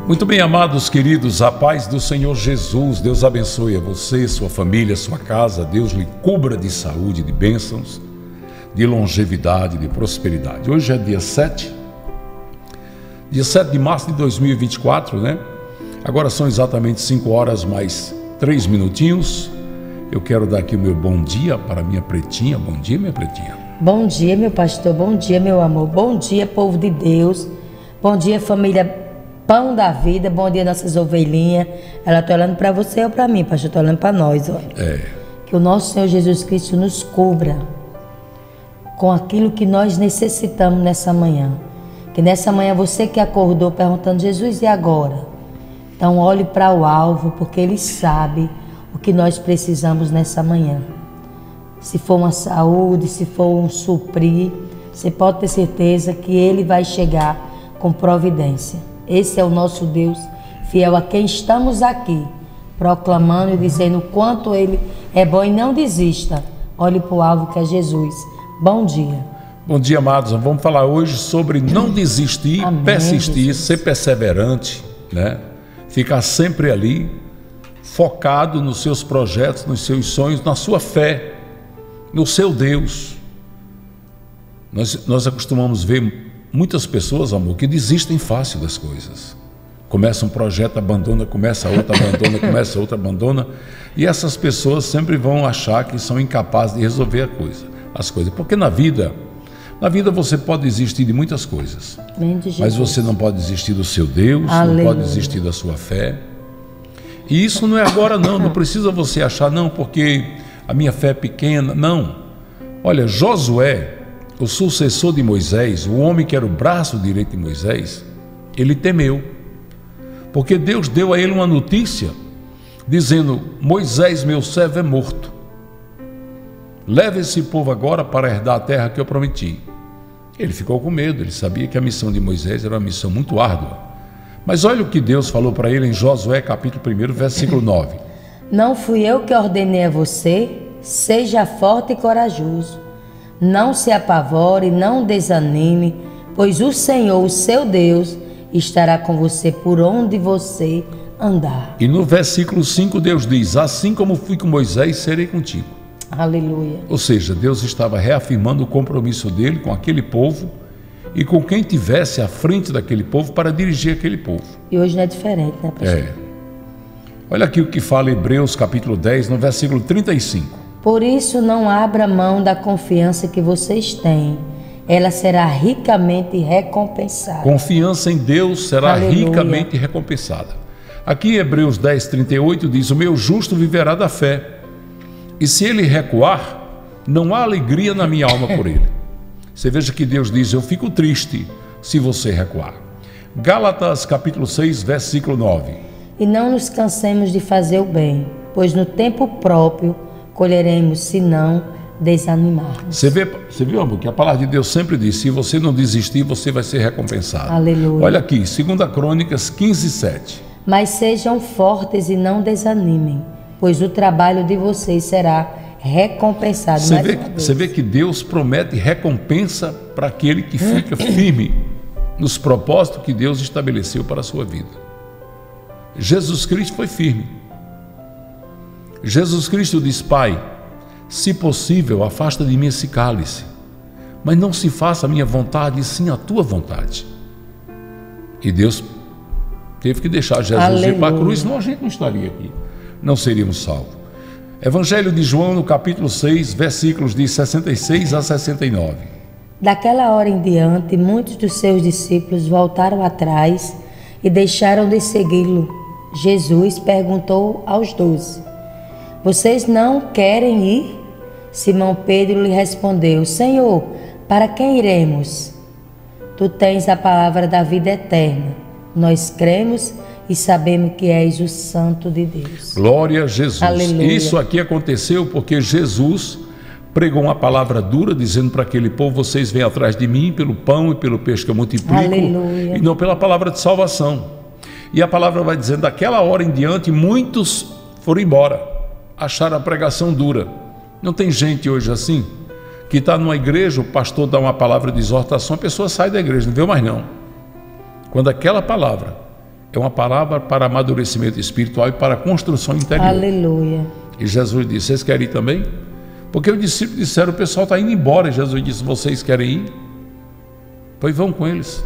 Muito bem, amados queridos, a paz do Senhor Jesus, Deus abençoe a você, sua família, sua casa, Deus lhe cubra de saúde, de bênçãos, de longevidade, de prosperidade. Hoje é dia 7 de março de 2024, né? Agora são exatamente 5 horas mais 3 minutinhos. Eu quero dar aqui o meu bom dia para minha pretinha. Bom dia, minha pretinha. Bom dia, meu pastor. Bom dia, meu amor. Bom dia, povo de Deus. Bom dia, família Pão da Vida. Bom dia, nossas ovelhinhas. Ela está olhando para você ou para mim, pastor? Está olhando para nós, olha. Que o nosso Senhor Jesus Cristo nos cubra com aquilo que nós necessitamos nessa manhã. Que nessa manhã você que acordou perguntando, Jesus, e agora? Então olhe para o alvo, porque Ele sabe o que nós precisamos nessa manhã. Se for uma saúde, se for um suprir, você pode ter certeza que Ele vai chegar com providência. Esse é o nosso Deus fiel, a quem estamos aqui, proclamando e dizendo o quanto Ele é bom. E não desista, olhe para o alvo que é Jesus. Bom dia. Bom dia, amados. Vamos falar hoje sobre não desistir, Amém, persistir, Jesus. ser perseverante, né? Ficar sempre ali, focado nos seus projetos, nos seus sonhos, na sua fé, no seu Deus. Nós acostumamos ver muitas pessoas, amor, que desistem fácil das coisas. Começa um projeto, abandona, começa outro, abandona, começa outro, abandona. E essas pessoas sempre vão achar que são incapazes de resolver as coisas. Porque na vida você pode desistir de muitas coisas. Mas você não pode desistir do seu Deus, Aleluia. Não pode desistir da sua fé. E isso não é agora não precisa você achar, não, porque a minha fé é pequena, não. Olha, Josué, o sucessor de Moisés, o homem que era o braço direito de Moisés, ele temeu, porque Deus deu a ele uma notícia, dizendo, Moisés, meu servo, é morto. Leve esse povo agora para herdar a terra que eu prometi. Ele ficou com medo, ele sabia que a missão de Moisés era uma missão muito árdua. Mas olha o que Deus falou para ele em Josué, capítulo 1, versículo 9. Não fui eu que ordenei a você, seja forte e corajoso. Não se apavore, não desanime, pois o Senhor, o seu Deus, estará com você por onde você andar. E no versículo 5 Deus diz, assim como fui com Moisés, serei contigo. Aleluia. Ou seja, Deus estava reafirmando o compromisso dele com aquele povo e com quem tivesse à frente daquele povo para dirigir aquele povo. E hoje não é diferente, né, pastor? Olha aqui o que fala Hebreus capítulo 10, no versículo 35. Por isso não abra mão da confiança que vocês têm. Ela será ricamente recompensada. Confiança em Deus será Aleluia. Ricamente recompensada. Aqui em Hebreus 10, 38 diz, o meu justo viverá da fé. E se ele recuar, não há alegria na minha alma por ele. Você veja que Deus diz, eu fico triste se você recuar. Gálatas capítulo 6, versículo 9. E não nos cansemos de fazer o bem, pois no tempo próprio colheremos, se não desanimarmos. Você viu, amor, que a palavra de Deus sempre diz, se você não desistir, você vai ser recompensado. Aleluia. Olha aqui, 2 Crônicas 15, 7. Mas sejam fortes e não desanimem, pois o trabalho de vocês será recompensado. Você vê que Deus promete recompensa para aquele que fica firme nos propósitos que Deus estabeleceu para a sua vida. Jesus Cristo foi firme. Jesus Cristo diz, Pai, se possível, afasta de mim esse cálice, mas não se faça a minha vontade, e sim a tua vontade. E Deus teve que deixar Jesus ir para a cruz, senão a gente não estaria aqui, não seríamos salvos. Evangelho de João, no capítulo 6, versículos de 66 a 69. Daquela hora em diante, muitos dos seus discípulos voltaram atrás e deixaram de segui-lo. Jesus perguntou aos 12, vocês não querem ir? Simão Pedro lhe respondeu, Senhor, para quem iremos? Tu tens a palavra da vida eterna. Nós cremos e sabemos que és o Santo de Deus. Glória a Jesus. Aleluia. Isso aqui aconteceu porque Jesus pregou uma palavra dura, dizendo para aquele povo, vocês vêm atrás de mim pelo pão e pelo peixe que eu multiplico, Aleluia. E não pela palavra de salvação. E a palavra vai dizendo, daquela hora em diante, muitos foram embora, acharam a pregação dura. Não tem gente hoje assim, que está numa igreja, o pastor dá uma palavra de exortação, a pessoa sai da igreja, não veio mais não. Quando aquela palavra é uma palavra para amadurecimento espiritual e para construção interior. Aleluia. E Jesus disse: vocês querem ir também? Porque os discípulos disseram: o pessoal está indo embora. E Jesus disse: vocês querem ir? Pois vão com eles.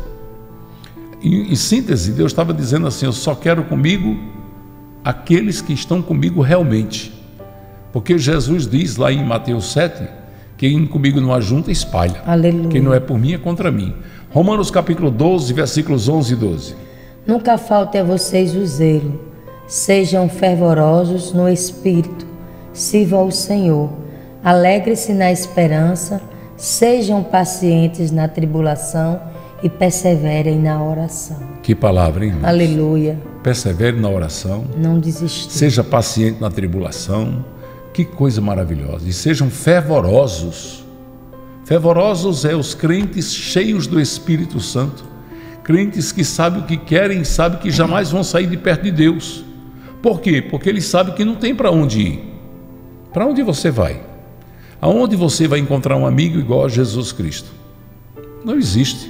Em síntese, Deus estava dizendo assim: eu só quero comigo aqueles que estão comigo realmente. Porque Jesus diz lá em Mateus 7, quem comigo não ajunta, espalha. Aleluia. Quem não é por mim, é contra mim. Romanos capítulo 12, versículos 11 e 12. Nunca falte a vocês o zelo. Sejam fervorosos no espírito. Sirvam ao Senhor. Alegre-se na esperança. Sejam pacientes na tribulação e perseverem na oração. Que palavra, hein, irmãos? Aleluia. Persevere na oração. Não desistir. Seja paciente na tribulação. Que coisa maravilhosa. E sejam fervorosos. Fervorosos é os crentes cheios do Espírito Santo. Crentes que sabem o que querem e sabem que jamais vão sair de perto de Deus. Por quê? Porque eles sabem que não tem para onde ir. Para onde você vai? Aonde você vai encontrar um amigo igual a Jesus Cristo? Não existe.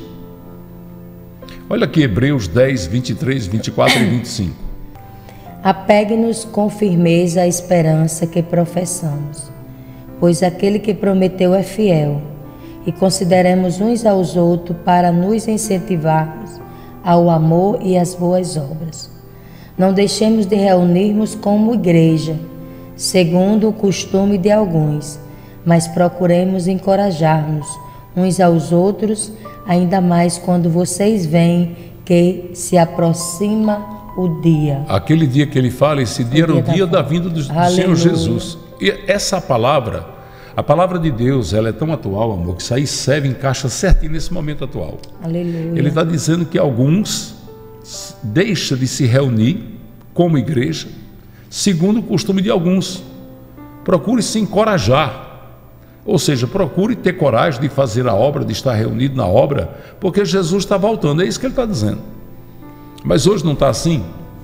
Olha aqui Hebreus 10, 23, 24 e 25. Apegue-nos com firmeza à esperança que professamos, pois aquele que prometeu é fiel, e consideremos uns aos outros para nos incentivarmos ao amor e às boas obras. Não deixemos de reunirmos como igreja, segundo o costume de alguns, mas procuremos encorajar-nos uns aos outros, ainda mais quando vocês veem que se aproxima o dia. Aquele dia que ele fala, esse dia era o dia da vinda do Senhor Jesus. E essa palavra, a palavra de Deus, ela é tão atual, amor, que isso aí serve, encaixa certinho nesse momento atual. Aleluia. Ele está dizendo que alguns deixam de se reunir como igreja, segundo o costume de alguns. Procure se encorajar. Ou seja, procure ter coragem de fazer a obra, de estar reunido na obra, porque Jesus está voltando, é isso que ele está dizendo. Mas hoje não está assim.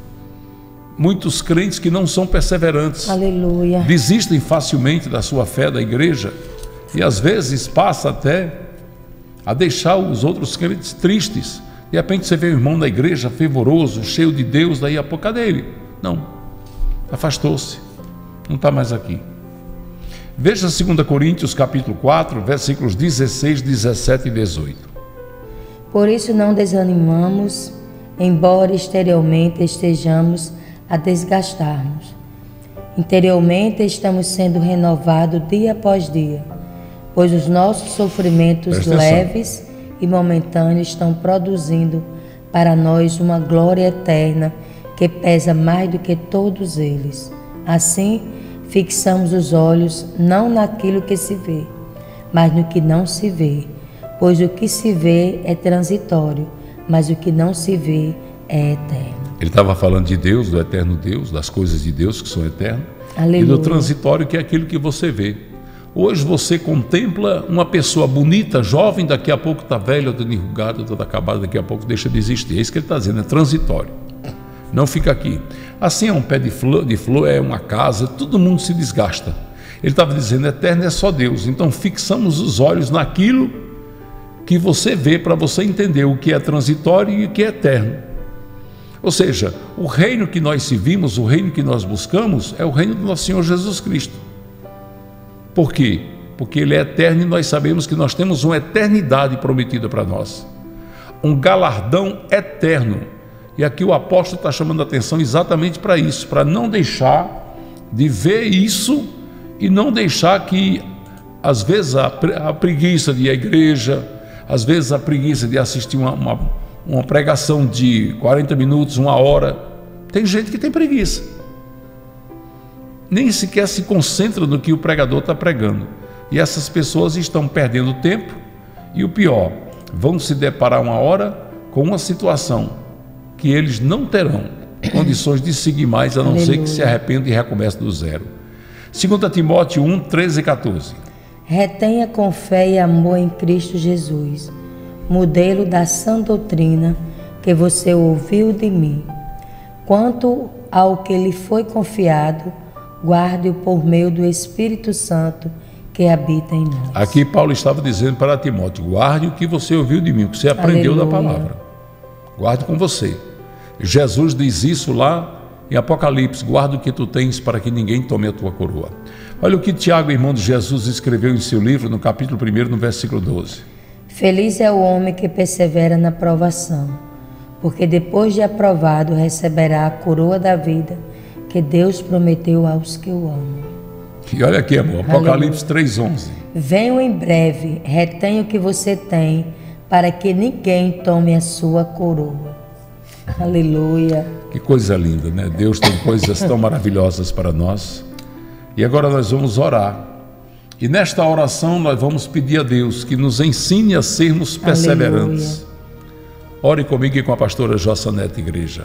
Muitos crentes que não são perseverantes, aleluia, desistem facilmente da sua fé da igreja e às vezes passa até a deixar os outros crentes tristes. De repente você vê o irmão da igreja fervoroso, cheio de Deus, daí a pouco, cadê ele? Não, afastou-se, não está mais aqui. Veja 2 Coríntios capítulo 4, versículos 16, 17 e 18. Por isso não desanimamos, embora exteriormente estejamos a desgastar-nos. Interiormente estamos sendo renovados dia após dia, pois os nossos sofrimentos leves e momentâneos estão produzindo para nós uma glória eterna que pesa mais do que todos eles. Assim, fixamos os olhos não naquilo que se vê, mas no que não se vê, pois o que se vê é transitório, mas o que não se vê é eterno. Ele estava falando de Deus, do eterno Deus, das coisas de Deus que são eternas, aleluia, e do transitório, que é aquilo que você vê. Hoje você contempla uma pessoa bonita, jovem, daqui a pouco está velha, toda enrugada, toda acabada, daqui a pouco deixa de existir. É isso que ele está dizendo, é transitório. Não fica aqui. Assim é um pé de flor, é uma casa, todo mundo se desgasta. Ele estava dizendo, eterno é só Deus. Então fixamos os olhos naquilo que você vê, para você entender o que é transitório e o que é eterno. Ou seja, o reino que nós servimos, o reino que nós buscamos, é o reino do nosso Senhor Jesus Cristo. Por quê? Porque Ele é eterno e nós sabemos que nós temos uma eternidade prometida para nós. Um galardão eterno. E aqui o apóstolo está chamando a atenção exatamente para isso, para não deixar de ver isso e não deixar que, às vezes, a preguiça de ir à igreja, às vezes a preguiça de assistir uma pregação de 40 minutos, 1 hora. Tem gente que tem preguiça. Nem sequer se concentra no que o pregador está pregando. E essas pessoas estão perdendo tempo e o pior, vão se deparar uma hora com uma situação que eles não terão condições de seguir mais, a não ser que se arrependam e recomecem do zero. 2 Timóteo 1, 13 e 14. Retenha com fé e amor em Cristo Jesus, modelo da sã doutrina que você ouviu de mim. Quanto ao que lhe foi confiado, guarde-o por meio do Espírito Santo que habita em nós. Aqui Paulo estava dizendo para Timóteo, guarde o que você ouviu de mim, o que você aprendeu da palavra. Guarde com você. Jesus diz isso lá em Apocalipse: guarda o que tu tens para que ninguém tome a tua coroa. Olha o que Tiago, irmão de Jesus, escreveu em seu livro, no capítulo 1, no versículo 12. Feliz é o homem que persevera na provação, porque depois de aprovado receberá a coroa da vida que Deus prometeu aos que o amam. E olha aqui, amor, Apocalipse 3:11. Venho em breve, retenha o que você tem, para que ninguém tome a sua coroa. Aleluia. Que coisa linda, né? Deus tem coisas tão maravilhosas para nós. E agora nós vamos orar. E nesta oração nós vamos pedir a Deus que nos ensine a sermos perseverantes. Aleluia. Ore comigo e com a pastora Jossanete Igreja.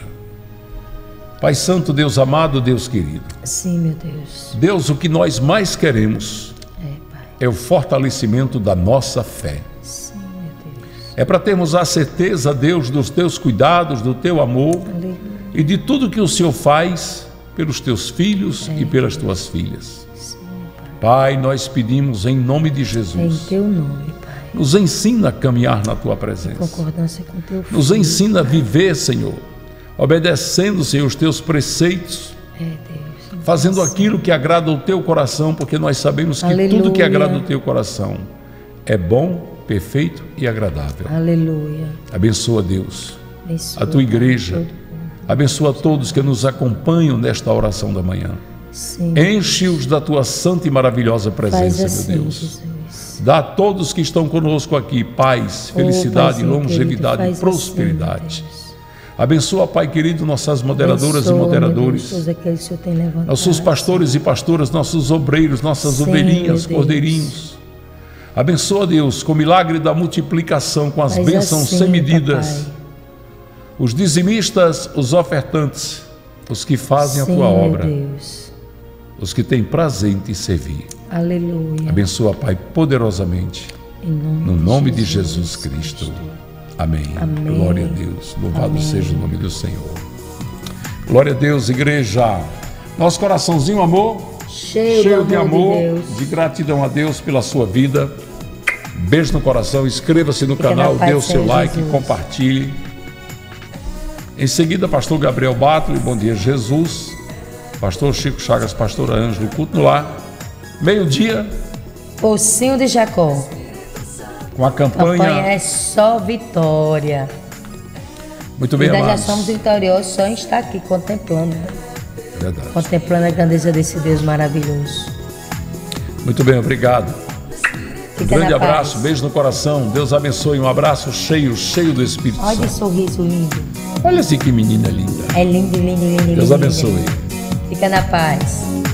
Pai Santo, Deus amado, Deus querido. Sim, meu Deus. Deus, o que nós mais queremos Pai. é o fortalecimento da nossa fé. Sim, meu Deus. É para termos a certeza, Deus, dos teus cuidados, do teu amor. Aleluia. E de tudo que o Senhor faz pelos teus filhos e pelas tuas filhas. Sim, Pai, nós pedimos em nome de Em Jesus. teu nome, Pai. Nos ensina a caminhar na tua Em presença. concordância com teu filho. Nos ensina a viver, Senhor, obedecendo, Senhor, os teus preceitos, Deus. fazendo aquilo que agrada ao teu coração, porque nós sabemos que Aleluia. tudo que agrada ao teu coração é bom, perfeito e agradável. Aleluia. Abençoa, Deus, Abençoa, a tua igreja. Pai, todo. Abençoa todos que nos acompanham nesta oração da manhã. Sim. Enche-os da tua santa e maravilhosa Faz presença, assim, meu Deus. Jesus. Dá a todos que estão conosco aqui paz, felicidade, Paizinho longevidade querido, e faz prosperidade. assim, meu Deus. Abençoa, Pai querido, nossas moderadoras Abençoa, e moderadores, meu Deus, todos aqueles que o Senhor tem levantado. nossos pastores e pastoras, nossos obreiros, nossas Sim, ovelhinhas, meu Deus. cordeirinhos. Abençoa, Deus, com o milagre da multiplicação, com as Faz bênçãos assim, sem medidas. papai. Os dizimistas, os ofertantes, os que fazem Sim, a tua meu obra, Deus. os que têm prazer em te servir. Aleluia. Abençoa, Pai, poderosamente, Em no nome de Jesus Cristo. Amém. Amém. Glória a Deus. Louvado Amém. seja o nome do Senhor. Glória a Deus, igreja. Nosso coraçãozinho, amor, Cheio de amor, de Deus. de gratidão a Deus pela sua vida. Beijo no coração, inscreva-se no Fica canal, na paz, dê o seu Senhor like, Jesus. compartilhe. Em seguida, pastor Gabriel Batlo, Bom Dia Jesus, pastor Chico Chagas, pastor Ângelo, culto no lar. Meio-dia, Pocinho de Jacó. com a Campanha campanha. é só vitória. Muito bem, Ainda já amados. somos vitoriosos só em estar aqui contemplando. Verdade. Contemplando a grandeza desse Deus maravilhoso. Muito bem, obrigado. Um Fica grande na paz. abraço, beijo no coração. Deus abençoe. Um abraço cheio do Espírito Olha que Santo. sorriso lindo. Olha assim que menina linda. É lindo, lindo, lindo. Deus lindo, abençoe. lindo. Fica na paz.